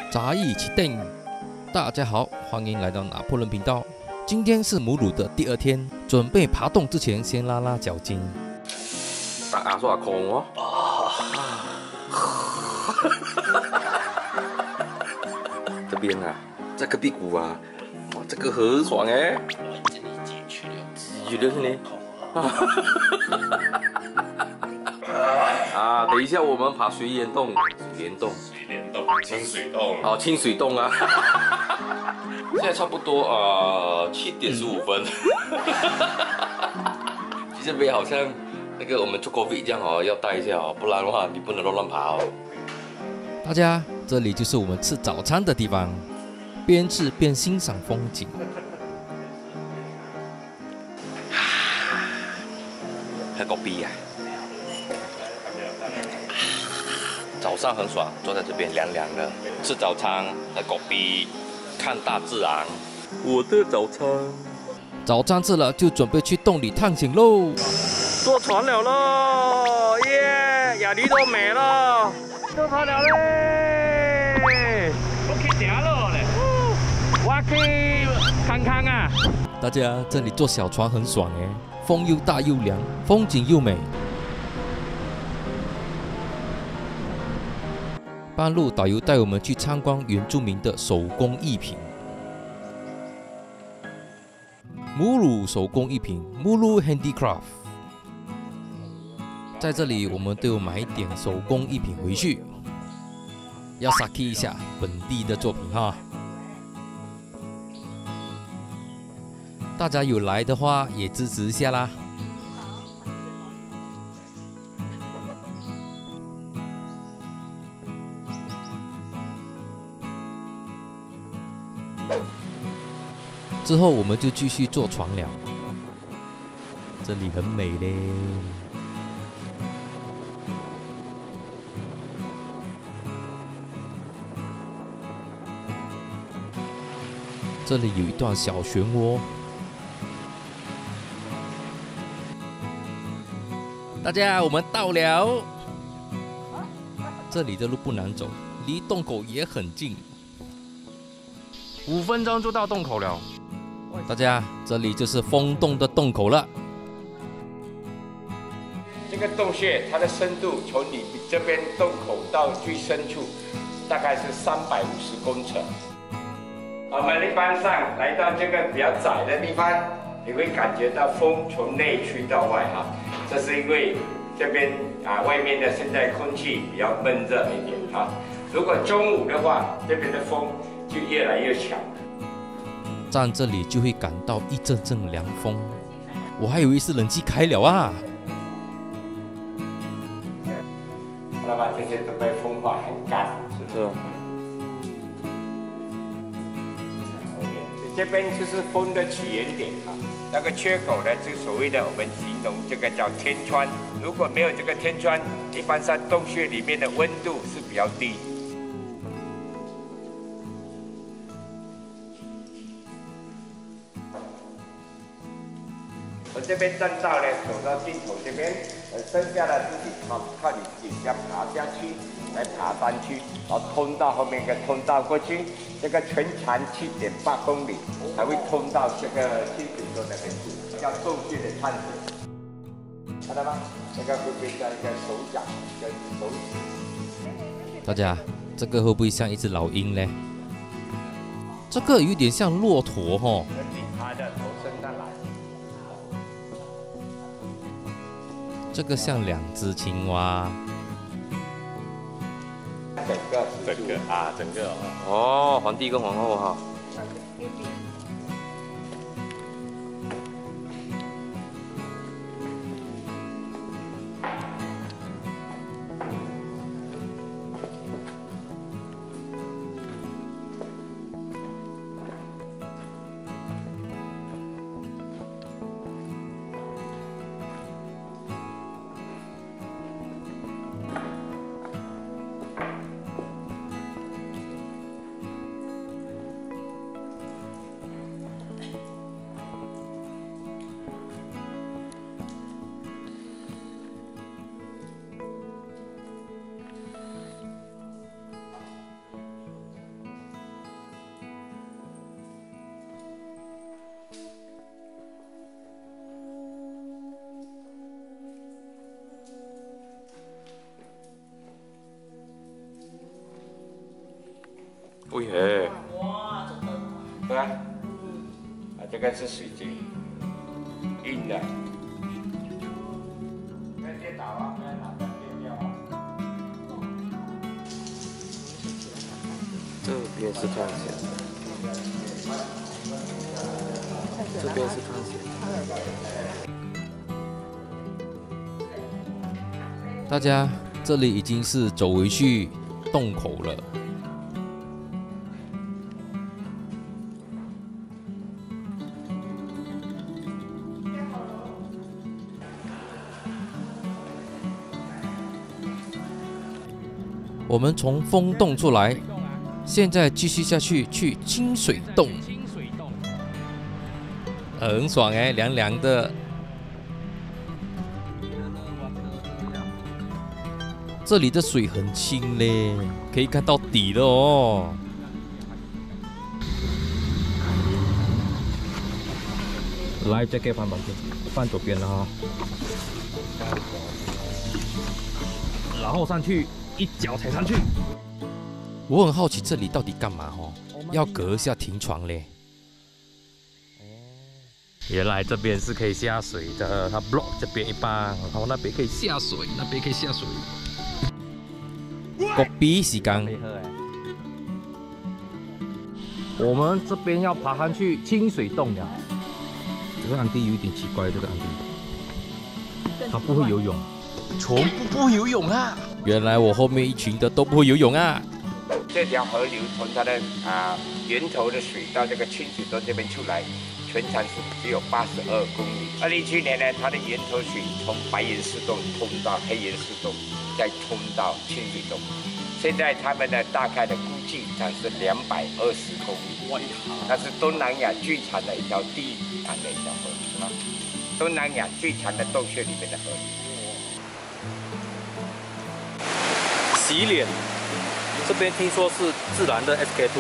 杂役起定，大家好，欢迎来到拿破仑频道。今天是母乳的第2天，准备爬洞之前，先拉拉脚筋。 打牙刷孔哦。这边啊，这个屁股啊，哇，这个很爽哎。这里进去了是你。啊，等一下我们爬水帘洞， 清水洞， 哦，清水洞啊。现在差不多7点15分。其实没好像那个我们做 COVID 这样哦，要带一下哦，不然的话你不能乱爬哦。 大家，这里就是我们吃早餐的地方，边吃边欣赏风景。 喝狗逼啊！早上很爽，坐在这边凉凉的，吃早餐，喝狗逼，看大自然。我的早餐。 早餐吃了，就准备去洞里探险喽。 坐船了咯，耶！亚迪都没了，坐船了嘞！ 我去行路嘞， 我去看看啊。 大家，这里坐小船很爽哎，风又大又凉，风景又美。半路导游带我们去参观原住民的手工艺品。母乳手工艺品 Mulu Handicraft， 在这里我们都有买一点手工艺品回去，要 saki 一下本地的作品哈。大家有来的话也支持一下啦。之后我们就继续坐船了，这里很美嘞。这里有一段小漩涡，大家我们到了。这里的路不难走，离洞口也很近，5分钟就到洞口了。大家，这里就是风洞的洞口了。 这个洞穴它的深度从你这边洞口到最深处，大概是350公尺。我们一般上来到这个比较窄的地方，你会感觉到风从内吹到外哈，这是因为这边外面的现在空气比较闷热一点哈。如果中午的话，这边的风就越来越强。 站这里就会感到一阵阵凉风，我还以为是冷气开了啊。 那么这些都被风化很干，是吧？这边就是风的起源点啊，那个缺口呢，就所谓的我们形容这个叫天窗。如果没有这个天窗，一般上洞穴里面的温度是比较低。我这边栈道呢，走到尽头这边，剩下的自己靠你自己要爬下去，来爬山去，然后通到后面一个通道过去，这个全长7.8公里，才会通到这个清水沟那边去，叫洞穴的探险。看到吗？这个会变成一个手掌跟手指。 大家，这个会不会像一只老鹰呢？这个有点像骆驼哦。 它的头伸上来。 这个像2只青蛙。 整个哦，皇帝跟皇后哈。 喂嘿， 对吧？这个是水晶，硬的。不要跌倒啊！不要拿掉跌掉啊！ 这边是看起来，这边是看起来。 大家，这里已经是走回去洞口了。我们从风洞出来，现在继续下去清水洞。很爽哎，凉凉的。这里的水很清嘞，可以看到底了哦。来 ，Jacket 放左边了哈。然后上去，一脚踩上去。我很好奇这里到底干嘛哦？要隔一下停床嘞。原来这边是可以下水的，它 block 这边一半，然后那边可以下水，那边可以下水。国比时间，我们这边要爬上去清水洞了。这个安迪有一点奇怪，这个安迪，他不会游泳，全部不会游泳啊！原来我后面一群的都不会游泳啊！ 这条河流从它的源头的水到这个清水洞这边出来，全长是只有82公里。2017年呢，它的源头水从白岩寺洞通到黑岩寺洞，再通到清水洞。现在他们的大概的估计长是220公里。它是东南亚最长的一条第一长的一条河，是吧？东南亚最长的洞穴里面的河。 洗脸，这边听说是自然的 SK2。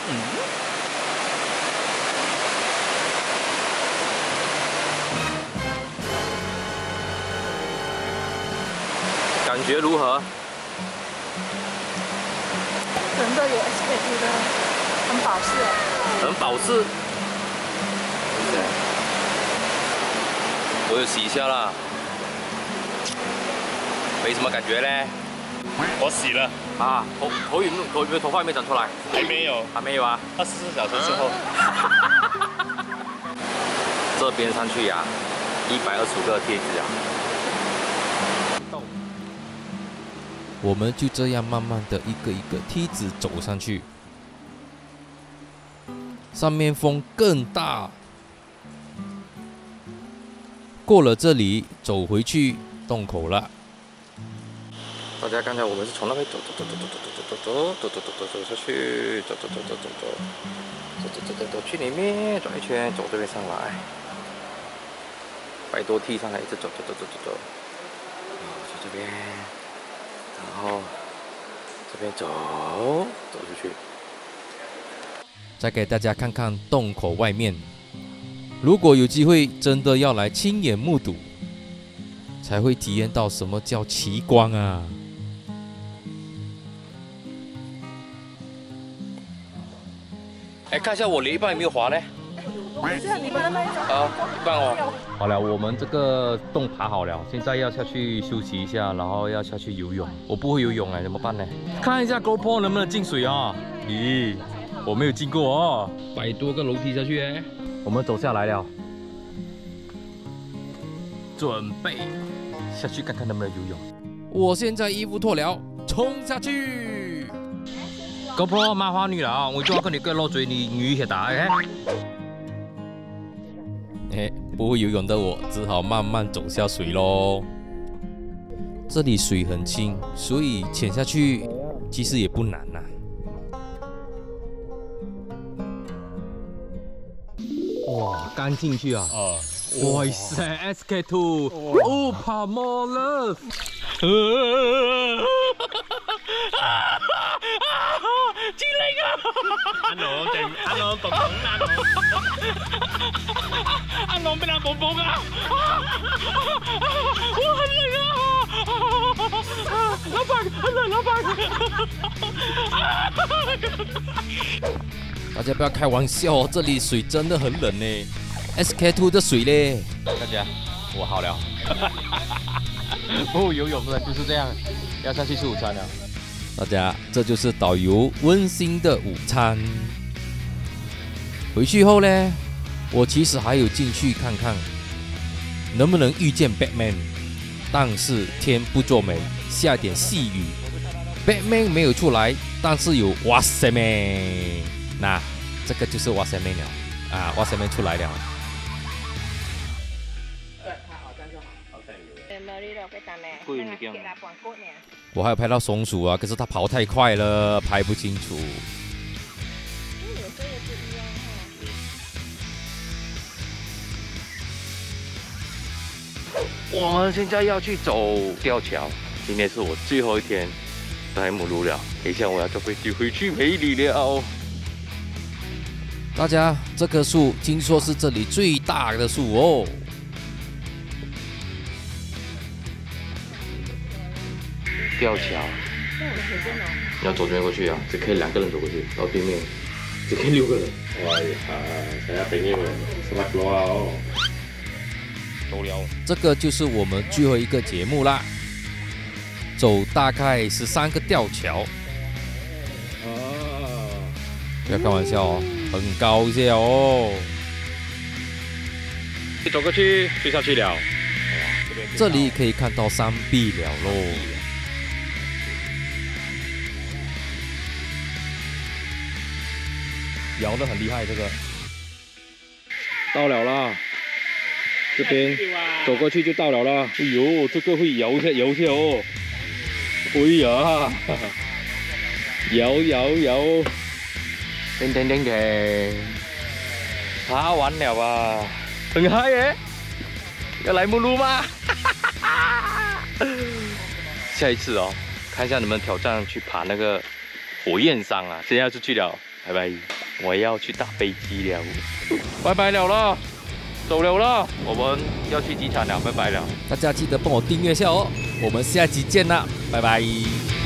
感觉如何？ 真的有 SK2 的，很保湿哎。 很保湿。我有洗一下啦，没什么感觉嘞。 我洗了， 啊，头发有没有长出来？ 还没有， 还没有啊。 24小时之后。 这边上去呀，125个贴纸啊。 我们就这样慢慢的一个一个梯子走上去，上面风更大。过了这里，走回去洞口了。 大家刚才我们是从那边走下去，走去里面转一圈，走这边上来，100多梯上来，一直走，去这边。然后这边走出去， 再给大家看看洞口外面。如果有机会真的要来亲眼目睹，才会体验到什么叫奇光啊！ 哎，看一下我的一半有没有滑呢？ 你们的那一种一半哦。 好了，我们这个洞爬好了，现在要下去休息一下，然后要下去游泳。我不会游泳哎，怎么办呢？看一下 GoPro 能不能进水啊？咦，我没有进过哦，100多个楼梯下去哎。我们走下来了，准备下去看看能不能游泳。我现在衣服脱了，冲下去。GoPro 麻煩你啦，我就要跟你腳落水，你魚一打哎。不会游泳的我只好慢慢走下水咯。这里水很清，所以潜下去其实也不难呐。哇，刚进去啊！哇塞 ，SK2，哦，跑more love。精靈啊！阿朗蹦蹦啊！阿朗俾人蹦蹦啊！我很累啊！老闆，很累，老闆。 大家不要开玩笑哦，这里水真的很冷呢。SK2 的水嘞，大家，我好了。不游泳的就是这样，要下去吃午餐了。大家，这就是导游温馨的午餐。回去后呢，我其实还有进去看看，能不能遇见 Batman， 但是天不作美，下点细雨。Batman 没有出来，但是有哇塞man，那这个就是哇塞 man 了啊，哇塞 man 出来了。我还有拍到松鼠啊，可是它跑太快了，拍不清楚。我们现在要去走吊桥，今天是我最后一天在母鹿了，等一下我要坐飞机回去陪你了。大家，这棵树听说是这里最大的树哦。吊桥，你要走这边过去啊，只可以2个人走过去，然后对面只可以6个人。 哎呀，saya pengen semak keluar oh。 走了，这个就是我们最后一个节目啦。走大概13个吊桥。不要开玩笑哦，很高下哦。 走过去就下去了。 这里可以看到山壁了喽。摇得很厉害，这个到了啦，这边走过去就到了啦。哎呦，这个会摇一下哦。哎呀，摇，叮，爬完了吧？很嗨耶！要来目录吗？下一次哦，看一下能不能挑战去爬那个火焰山啊！现在要出去了，拜拜。我要去搭飞机了，拜拜了啦，走了啦，我们要去机场了，拜拜了。大家记得帮我订阅一下哦，我们下期见啦，拜拜。